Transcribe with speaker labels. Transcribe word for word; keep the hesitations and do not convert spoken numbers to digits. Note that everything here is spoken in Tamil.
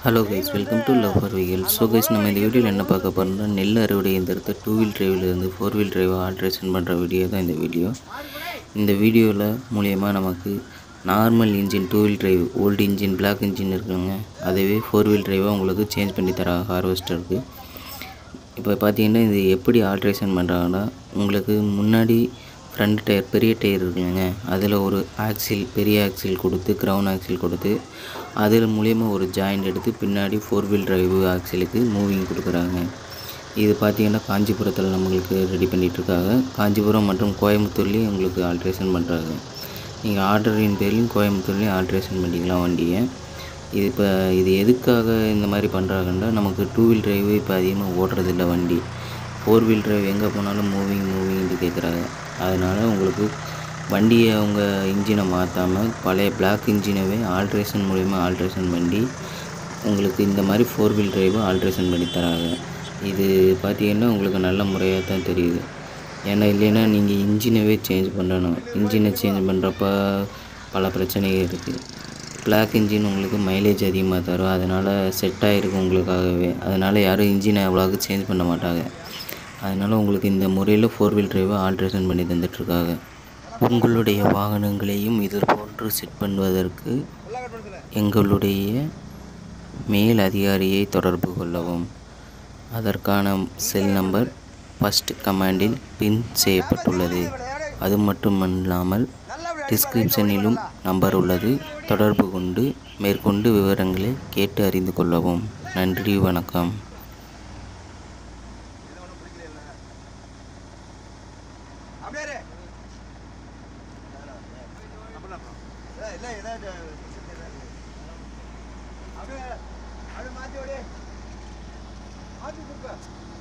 Speaker 1: Hello guys, welcome to love for vehicle. So guys, நம்ம இந்த வீடியோவில் என்ன பார்க்க போகிறோம்னா, நெல் அறுவடை இயந்திரத்தை டூ வீல் டிரைவிலேருந்து ஃபோர் வீல் டிரைவாக ஆல்ட்ரேஷன் பண்ணுற வீடியோ தான் இந்த வீடியோ. இந்த வீடியோவில் மூலயமா நமக்கு normal engine two wheel drive old engine block engine இருக்குங்க, அதுவே ஃபோர் வீல் டிரைவாக உங்களுக்கு சேஞ்ச் பண்ணி தராங்க ஹார்வெஸ்டருக்கு. இப்போ பார்த்தீங்கன்னா இது எப்படி ஆல்ட்ரேஷன் பண்ணுறாங்கன்னா, உங்களுக்கு முன்னாடி ஃப்ரண்ட் டயர் பெரிய டயர் இருக்குங்க, அதில் ஒரு ஆக்சில் பெரிய ஆக்சில் கொடுத்து கிரவுன் ஆக்சில் கொடுத்து அதில் மூலயமா ஒரு ஜாயிண்ட் எடுத்து பின்னாடி ஃபோர் வீல் டிரைவ் ஆக்சிலுக்கு மூவிங் கொடுக்குறாங்க. இது பார்த்திங்கன்னா காஞ்சிபுரத்தில் நம்மளுக்கு ரெடி பண்ணிகிட்ருக்காங்க. காஞ்சிபுரம் மற்றும் கோயம்புத்தூர்லேயும் உங்களுக்கு ஆல்ட்ரேஷன் பண்ணுறாங்க. நீங்கள் ஆர்டரின் பேர்லையும் கோயம்புத்தூர்லேயும் ஆல்ட்ரேஷன் பண்ணிக்கலாம் வண்டியை. இது இப்போ இது எதுக்காக இந்த மாதிரி பண்ணுறாங்கன்னா, நமக்கு டூ வீல் டிரைவு இப்போ அதிகமாக ஓடுறதில்ல வண்டி. ஃபோர் வீல் டிரைவ் எங்கே போனாலும் மூவிங் மூவிங்னு கேட்குறாங்க. அதனால் உங்களுக்கு வண்டியை அவங்க இன்ஜினை மாற்றாமல் பழைய பிளாக் இன்ஜினவே ஆல்ட்ரேஷன் மூலிமா ஆல்ட்ரேஷன் பண்ணி உங்களுக்கு இந்த மாதிரி ஃபோர் வீல் டிரைவை ஆல்ட்ரேஷன் பண்ணி தராங்க. இது பார்த்திங்கன்னா உங்களுக்கு நல்ல முறையாக தான் தெரியுது. ஏன்னா இல்லைன்னா நீங்கள் இன்ஜினவே சேஞ்ச் பண்ணணும். இன்ஜினை சேஞ்ச் பண்ணுறப்ப பல பிரச்சனைகள் இருக்குது. பிளாக் இன்ஜின் உங்களுக்கு மைலேஜ் அதிகமாக தரும், அதனால் செட் ஆகிருக்கும் உங்களுக்காகவே. அதனால் யாரும் இன்ஜினை அவ்வளோக்கு சேஞ்ச் பண்ண மாட்டாங்க. அதனால் உங்களுக்கு இந்த முறையில் ஃபோர் வீல் டிரைவை ஆல்ட்ரேஷன் பண்ணி தந்துட்டுருக்காங்க. உங்களுடைய வாகனங்களையும் இது போன்று செட் பண்ணுவதற்கு எங்களுடைய மேல் அதிகாரியை தொடர்பு கொள்ளவும். அதற்கான செல் நம்பர் ஃபஸ்ட் கமாண்டில் பின் செய்யப்பட்டுள்ளது. அது மட்டுமல்லாமல் டிஸ்கிரிப்ஷனிலும் நம்பர் உள்ளது. தொடர்பு கொண்டு மேற்கொண்டு விவரங்களை கேட்டு அறிந்து கொள்ளவும். நன்றி, வணக்கம்.
Speaker 2: இல்லை ஏதாவது அப்படியே அப்படியே மாற்றி ஓடி மாற்றி கொடுப்பேன்.